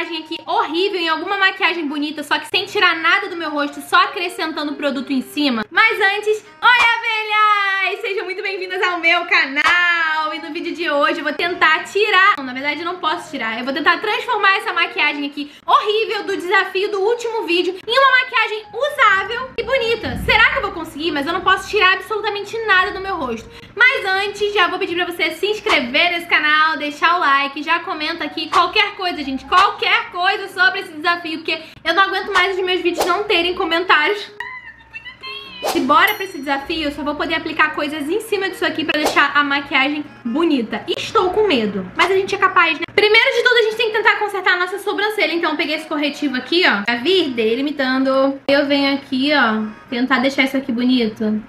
maquiagem aqui horrível em alguma maquiagem bonita, só que sem tirar nada do meu rosto, só acrescentando produto em cima. Mas antes, oi abelhas! Sejam muito bem-vindas ao meu canal. E no vídeo de hoje eu vou tentar tirar, não, na verdade eu não posso tirar, eu vou tentar transformar essa maquiagem aqui horrível do desafio do último vídeo em uma maquiagem usável e bonita. Será que eu vou conseguir? Mas eu não posso tirar absolutamente nada do meu rosto. Mas antes, já vou pedir pra você se inscrever nesse canal, deixar o like, já comenta aqui qualquer coisa, gente, qualquer coisa sobre esse desafio, porque eu não aguento mais os meus vídeos não terem comentários. E bora pra esse desafio, eu só vou poder aplicar coisas em cima disso aqui pra deixar a maquiagem bonita. Estou com medo, mas a gente é capaz, né? Primeiro de tudo, a gente tem que tentar consertar a nossa sobrancelha. Então eu peguei esse corretivo aqui, ó, pra vir delimitando. Eu venho aqui, ó, tentar deixar isso aqui bonito.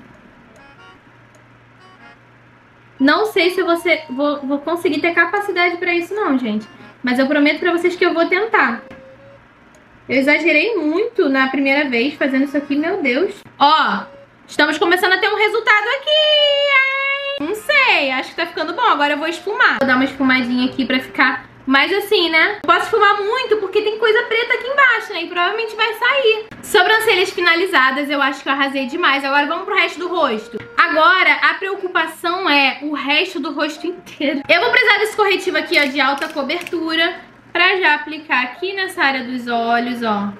Não sei se vou conseguir ter capacidade pra isso não, gente. Mas eu prometo pra vocês que eu vou tentar. Eu exagerei muito na primeira vez fazendo isso aqui, meu Deus. Ó, estamos começando a ter um resultado aqui, hein? Não sei, acho que tá ficando bom. Agora eu vou esfumar. Vou dar uma esfumadinha aqui pra ficar mais assim, né? Não posso esfumar muito porque tem coisa preta aqui embaixo, né? E provavelmente vai sair. Sobrancelhas finalizadas, eu acho que eu arrasei demais. Agora vamos pro resto do rosto. Agora, a preocupação é o resto do rosto inteiro. Eu vou precisar desse corretivo aqui, ó, de alta cobertura, pra já aplicar aqui nessa área dos olhos, ó.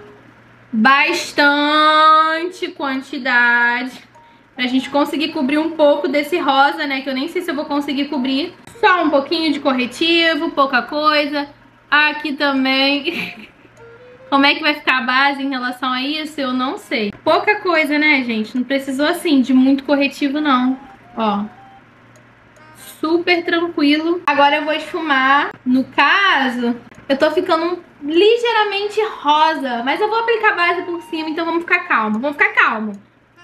Bastante quantidade. Pra gente conseguir cobrir um pouco desse rosa, né? Que eu nem sei se eu vou conseguir cobrir. Só um pouquinho de corretivo, pouca coisa. Aqui também. Como é que vai ficar a base em relação a isso? Eu não sei. Pouca coisa, né, gente? Não precisou, assim, de muito corretivo, não. Ó. Super tranquilo. Agora eu vou esfumar. No caso, eu tô ficando ligeiramente rosa. Mas eu vou aplicar base por cima, então vamos ficar calmo. Vamos ficar calmo.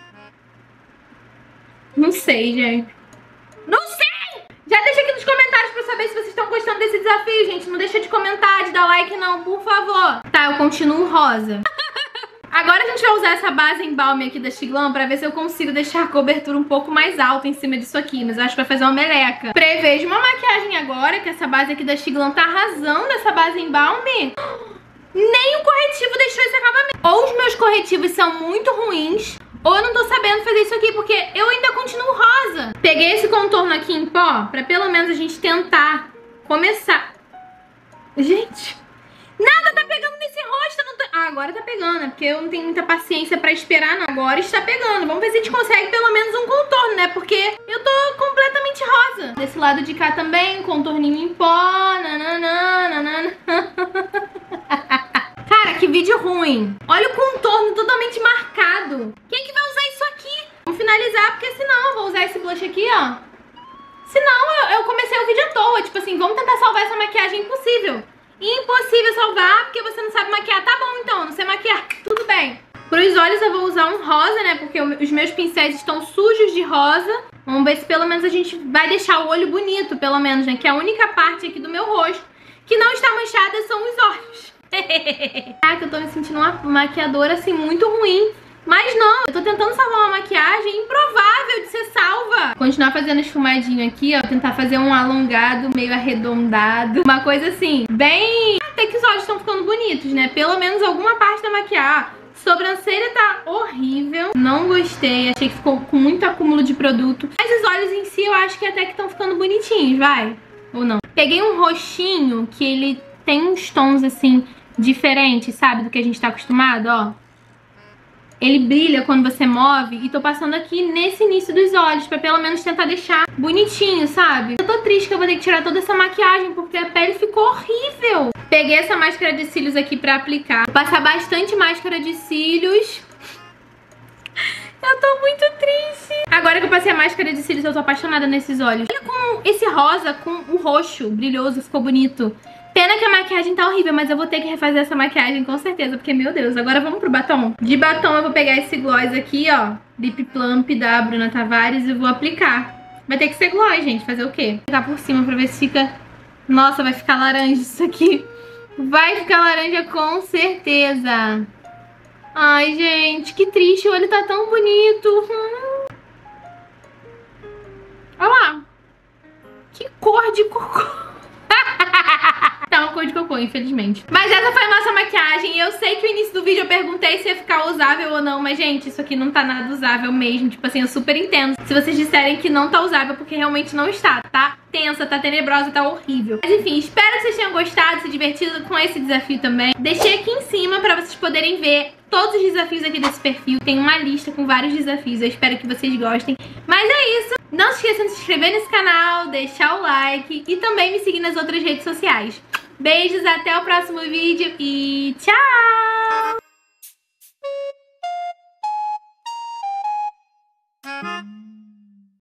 Não sei, gente. Não sei! Já deixa aqui nos comentários pra saber se vocês estão gostando desse desafio, gente. Não deixa de comentar, de dar like não, por favor. Tá, eu continuo rosa. Agora a gente vai usar essa base em balme aqui da Xiglan pra ver se eu consigo deixar a cobertura um pouco mais alta em cima disso aqui. Mas eu acho que vai fazer uma meleca. Prevejo uma maquiagem agora, que essa base aqui da Xiglan tá arrasando, essa base em balme. Nem o corretivo deixou esse acabamento. Ou os meus corretivos são muito ruins, ou eu não tô sabendo fazer isso aqui, porque eu ainda continuo rosa. Peguei esse contorno aqui em pó, pra pelo menos a gente tentar começar. Gente, nada tá pegando nesse rosto. Não tô... Ah, agora tá pegando, né? Porque eu não tenho muita paciência pra esperar, não. Agora está pegando. Vamos ver se a gente consegue pelo menos um contorno, né? Porque eu tô completamente rosa. Desse lado de cá também, contorninho em pó. Nananã, nananã. Cara, que vídeo ruim. Olha o contorno totalmente marcado. Quem que vai usar isso aqui? Vamos finalizar, porque senão eu vou usar esse blush aqui, ó. Senão eu comecei o vídeo à toa. Tipo assim, vamos tentar salvar essa maquiagem. Impossível. Impossível salvar, porque você não sabe maquiar. Tá bom, então, não sei maquiar. Tudo bem. Pros olhos eu vou usar um rosa, né? Porque os meus pincéis estão sujos de rosa. Vamos ver se pelo menos a gente vai deixar o olho bonito, pelo menos, né? Que é a única parte aqui do meu rosto que não está manchada são os olhos. Caraca, eu tô me sentindo uma maquiadora, assim, muito ruim. Mas não, eu tô tentando salvar uma maquiagem improvável de ser salva. Continuar fazendo esfumadinho aqui, ó. Tentar fazer um alongado, meio arredondado. Uma coisa assim, bem... Até que os olhos estão ficando bonitos, né? Pelo menos alguma parte da maquiagem. Sobrancelha tá horrível. Não gostei, achei que ficou com muito acúmulo de produto. Mas os olhos em si eu acho que até que estão ficando bonitinhos, vai? Ou não? Peguei um roxinho que ele tem uns tons assim diferentes, sabe? Do que a gente tá acostumado, ó. Ele brilha quando você move e tô passando aqui nesse início dos olhos pra pelo menos tentar deixar bonitinho, sabe? Eu tô triste que eu vou ter que tirar toda essa maquiagem porque a pele ficou horrível. Peguei essa máscara de cílios aqui pra aplicar. Vou passar bastante máscara de cílios. Eu tô muito triste. Agora que eu passei a máscara de cílios, eu tô apaixonada nesses olhos. Olha com esse rosa com o roxo brilhoso, ficou bonito. Pena que a maquiagem tá horrível, mas eu vou ter que refazer essa maquiagem com certeza, porque, meu Deus, agora vamos pro batom. De batom eu vou pegar esse gloss aqui, ó, Lip Plump da Bruna Tavares e vou aplicar. Vai ter que ser gloss, gente, fazer o quê? Vou aplicar por cima pra ver se fica... Nossa, vai ficar laranja isso aqui. Vai ficar laranja com certeza. Ai, gente, que triste, o olho tá tão bonito. Olha lá. Que cor de cocô. Tá uma cor de cocô, infelizmente. Mas essa foi a nossa maquiagem. Eu sei que no início do vídeo eu perguntei se ia ficar usável ou não, mas, gente, isso aqui não tá nada usável mesmo. Tipo assim, eu super entendo se vocês disserem que não tá usável, porque realmente não está, tá? Tensa, tá tenebrosa, tá horrível. Mas enfim, espero que vocês tenham gostado, se divertido com esse desafio também. Deixei aqui em cima pra vocês poderem ver todos os desafios aqui desse perfil. Tem uma lista com vários desafios, eu espero que vocês gostem. Mas é isso, não se esqueçam de se inscrever nesse canal, deixar o like e também me seguir nas outras redes sociais. Beijos, até o próximo vídeo e tchau!